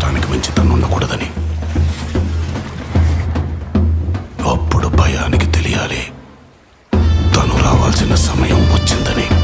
అవసరానికి మించి తను ఉండకూడదని. అప్పుడు భయానికి తెలియాలి తను రావాల్సిన సమయం వచ్చిందని.